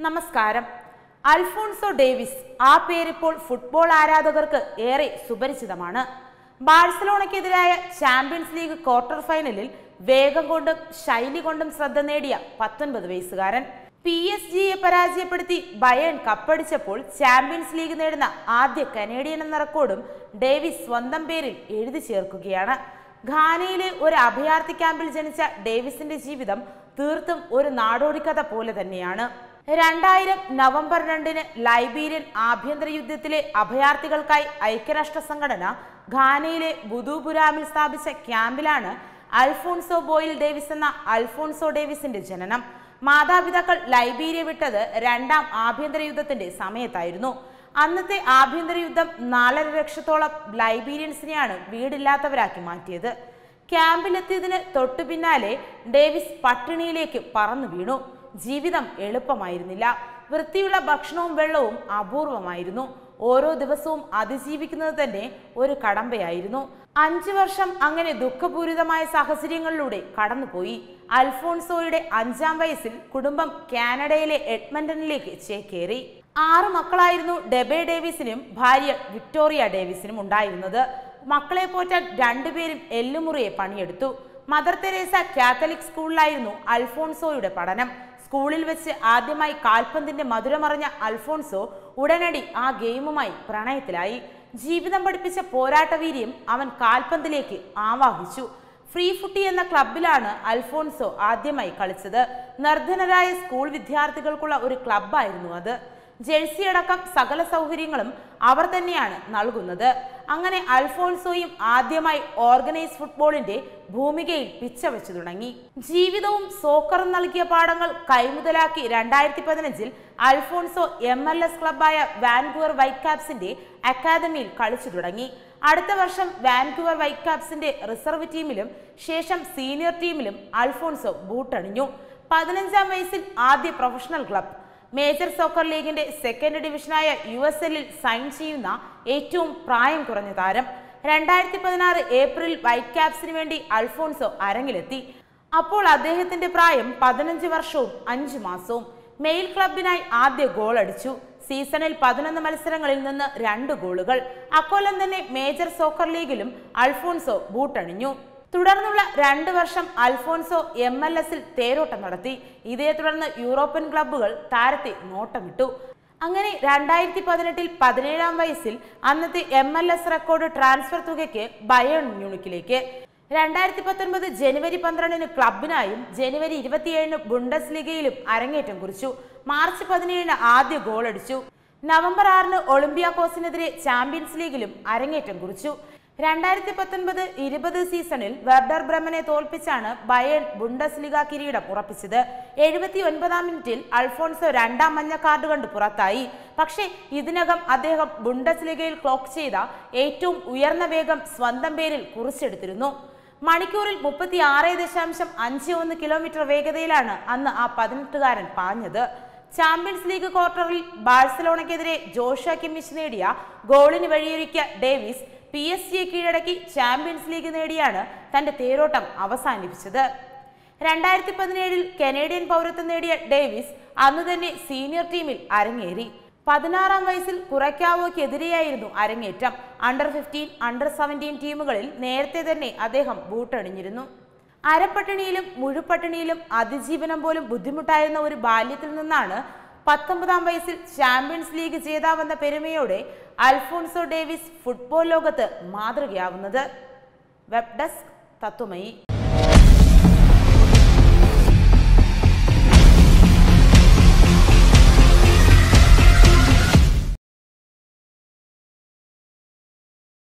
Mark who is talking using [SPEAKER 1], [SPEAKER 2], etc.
[SPEAKER 1] നമസ്കാരം. Alphonso Davis ആ പേരിപ്പോൾ football ആരാധകർക്ക് ഏറെ സുപരിചിതമാണ്. ബാഴ്സലോണയ്ക്കെതിരായ ചാമ്പ്യൻസ് ലീഗ് ക്വാർട്ടർ ഫൈനലിൽ വേഗം കൊണ്ടും ശൈലി കൊണ്ടും ശ്രദ്ധ നേടിയ 19 വയസ്സുകാരൻ. PSG-യെ പരാജയപ്പെടുത്തി ബയേൺ കപ്പടിച്ചപ്പോൾ ചാമ്പ്യൻസ് ലീഗ് നേടുന്ന ആദ്യ കനേഡിയൻ എന്ന റെക്കോർഡും ഡേവിസ് സ്വന്തം പേരിൽ എഴുതി ചേർക്കുകയാണ്. ഘാനയിലെ ഒരു അഭയാർത്ഥി ക്യാമ്പിൽ ജനിച്ച ഡേവിസിന്റെ ജീവിതം തീർത്തും ഒരു നാടോടിക്കഥ പോലെ തന്നെയാണ്. 2000 നവംബർ 2-ന് ലൈബീരിയൻ ആഭ്യന്തര യുദ്ധത്തിലെ അഭയാർത്ഥികൾക്കായി ഐക്യരാഷ്ട്ര സംഘടന ഘാനയിലെ ബുദുപുരാമിൽ സ്ഥാപിച്ച ക്യാമ്പിലാണ് അൽഫോൺസോ ബോയിൽ ഡേവിസ് എന്ന അൽഫോൺസോ ഡേവിസിന്റെ ജനനം. മാതാപിതാക്കൾ ലൈബീരിയ വിട്ടത് രണ്ടാം ആഭ്യന്തര യുദ്ധത്തിന്റെ സമയത്തായിരുന്നു. അന്നത്തെ ആഭ്യന്തര യുദ്ധം 4.5 ലക്ഷത്തോളം ലൈബീരിയൻസിനെയാണ് വീടില്ലാത്തവരാക്കി മാറ്റിയത്. ക്യാമ്പിലെത്തിയതിന് തൊട്ടു പിന്നാലെ ഡേവിസ് പട്ടിണിയിലേക്ക് പറന്നു വീണു. ജീവിതം എളുപ്പമായിരുന്നില്ല. വൃത്തിയുള്ള ഭക്ഷണവും വെള്ളവും അപൂർവമായിരുന്നു. ഓരോ ദിവസവും അതിജീവിക്കുന്നത് തന്നെ ഒരു കടമ്പയായിരുന്നു. 5 വർഷം അങ്ങനെ ദുഃഖപൂരിതമായ സാഹചര്യങ്ങളിലൂടെ കടന്നുപോയി. അൽഫോൺസോയുടെ 5-ാം വയസ്സിൽ കുടുംബം കാനഡയിലെ എഡ്മണ്ടനിലേക്ക് ചേക്കേറി. 6 മക്കളായിരുന്നു ഡെബെ ഡേവിസിനും ഭാര്യ വിക്ടോറിയ ഡേവിസിനും ഉണ്ടായിരുന്നത്. മക്കളെ പോറ്റാൻ രണ്ടുപേരും എല്ലുമുറിയെ പണിയെടുത്തു. മദർ തെരേസ കാത്തലിക് സ്കൂളിലായിരുന്നു അൽഫോൺസോയുടെ പഠനം. സ്കൂളിൽ വെച്ച് ആദ്യമായി കാൽപന്തിന്റെ മധുരമറിഞ്ഞ അൽഫോൺസോ ഉടനടി ആ ഗെയിമുമായി പ്രണയത്തിലായി. ജീവിതം പഠിപ്പിച്ച പോരാട്ടവീര്യം അവൻ കാൽപന്തിലേക്ക് ആവാഹിച്ചു. ഫ്രീ ഫുട്ടി എന്ന ക്ലബിലാണ് അൽഫോൺസോ ആദ്യമായി കളിച്ചത്. നിർധനരായ സ്കൂൾ വിദ്യാർത്ഥികൾക്കുള്ള ഒരു ക്ലബ്ബായിരുന്നു അത്. ജേഴ്സി അടക്കം സകല സൗകര്യങ്ങളും അവർ തന്നെയാണ് നൽകുന്നത്. അങ്ങനെ അൽഫോൺസോയും ആദ്യമായി ഓർഗനൈസ് ഫുട്ബോളിന്റെ ഭൂമികയിൽ പിച്ച വെച്ചു തുടങ്ങി. ജീവിതവും സോക്കറും നൽകിയ പാഠങ്ങൾ കൈമുതലാക്കി 2015-ൽ അൽഫോൺസോ MLS ക്ലബായ വാൻകൂവർ വൈറ്റ് കാപ്സിന്റെ അക്കാദമിയിൽ കളിച്ചു തുടങ്ങി. അടുത്ത വർഷം വാൻകൂവർ വൈറ്റ് കാപ്സിന്റെ റിസർവ് ടീമിലും ശേഷം സീനിയർ ടീമിലും അൽഫോൺസോ ബൂട്ടണിഞ്ഞു. 15-ാം വയസ്സിൽ ആദ്യ പ്രൊഫഷണൽ ക്ലബ് മേജർ സോക്കർ ലീഗിന്റെ സെക്കൻഡ് ഡിവിഷനായ USL-ൽ സൈൻ ചെയ്യുന്ന ഏറ്റവും പ്രായം കുറഞ്ഞ താരം. 2016 ഏപ്രിൽ വൈറ്റ് ക്യാപ്സിന് വേണ്ടി അൽഫോൺസോ അരങ്ങിലെത്തി. അപ്പോൾ അദ്ദേഹത്തിന്റെ പ്രായം 15 വർഷവും 5 മാസവും. മെയിൽ ക്ലബിനായി ആദ്യ ഗോൾ അടിച്ചു. സീസണിൽ 11 മത്സരങ്ങളിൽ നിന്ന് 2 ഗോളുകൾ. അക്കൊല്ലം തന്നെ മേജർ സോക്കർ ലീഗിലും അൽഫോൺസോ ബൂട്ടണിഞ്ഞു. തുടർന്നുള്ള 2 വർഷം അൽഫോൺസോ MLS-ൽ തേരോട്ടം നടത്തി. ഇതേ തുടർന്ന് യൂറോപ്യൻ ക്ലബ്ബുകൾ താരത്തെ നോട്ടമിട്ടു. അങ്ങനെ 2018-ൽ 17-ാം വയസ്സിൽ അന്നത്തെ MLS റെക്കോർഡ് ട്രാൻസ്ഫർ തുകയ്ക്ക് ബയേൺ മ്യൂണിക്കിലേക്ക്. 2019 ജനുവരി 12-ന് ക്ലബിനായും ജനുവരി 27-ന് ബുണ്ടസ് ലീഗയിലും അരങ്ങേറ്റം കുറിച്ചു. മാർച്ച് 17-ന് ആദ്യ ഗോൾ അടിച്ചു. നവംബർ 6-ന് ഒളിമ്പിയാക്കോസിനെതിരെ ചാമ്പ്യൻസ് ലീഗിലും അരങ്ങേറ്റം കുറിച്ചു. 2019-20 സീസണിൽ വെർഡർ ബ്രെമനെ തോൽപ്പിച്ചാണ് ബയേൺ ബുണ്ടസ് ലീഗ കിരീടം ഉറപ്പിച്ചത്. 79-ാം മിനിറ്റിൽ അൽഫോൺസോ 2-ാം മഞ്ഞ കാർഡ് കണ്ട് പുറത്തായി. പക്ഷേ ഇതിനകം അദ്ദേഹം ബുണ്ടസ് ലീഗയിൽ ക്ലോക്ക് ചെയ്ത ഏറ്റവും ഉയർന്ന വേഗം സ്വന്തം പേരിൽ കുറിച്ചെടുത്തിരുന്നു. മണിക്കൂറിൽ 36.51 കിലോമീറ്റർ വേഗതയിലാണ് അന്ന് ആ 18-കാരൻ പാഞ്ഞത്. ചാമ്പ്യൻസ് ലീഗ് ക്വാർട്ടറിൽ ബാഴ്സലോണയ്ക്കെതിരെ ജോഷുവ കിമ്മിച്ച് നേടിയ ഗോളിന് വഴിയൊരുക്കിയ ഡേവിസ് PSG-യെ കീഴടക്കി ചാമ്പ്യൻസ് ലീഗ് നേടിയാണ് തന്റെ തേരോട്ടം അവസാനിപ്പിച്ചത്. 2017-ൽ കനേഡിയൻ പൗരത്വം നേടിയ ഡേവിസ് അന്ന് തന്നെ സീനിയർ ടീമിൽ അരങ്ങേറി. 16-ാം വയസ്സിൽ കുറയ്ക്കാവോയ്ക്കെതിരെയായിരുന്നു അരങ്ങേറ്റം. അണ്ടർ 15, അണ്ടർ 17 ടീമുകളിൽ നേരത്തെ തന്നെ അദ്ദേഹം ബൂട്ടണിഞ്ഞിരുന്നു. അരപ്പട്ടിണിയിലും മുഴുപട്ടിണിയിലും അതിജീവനം പോലും ബുദ്ധിമുട്ടായിരുന്ന ഒരു ബാല്യത്തിൽ നിന്നാണ് 19-ാം വയസ്സിൽ ചാമ്പ്യൻസ് ലീഗ് ജേതാവെന്ന പെരുമയോടെ അൽഫോൺസോ ഡേവിസ് ഫുട്ബോൾ ലോകത്ത് മാതൃകയാവുന്നത്. Web desk Tatwamayi.